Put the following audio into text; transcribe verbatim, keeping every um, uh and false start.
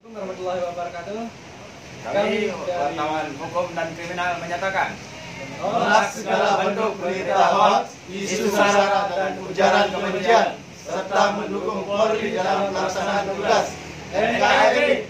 Warahmatullahi wabarakatuh. Kami wartawan hukum dan kriminal menyatakan menolak segala bentuk berita hoax, isu sara dan ujaran kebencian serta mendukung Polri dalam pelaksanaan tugas N K R I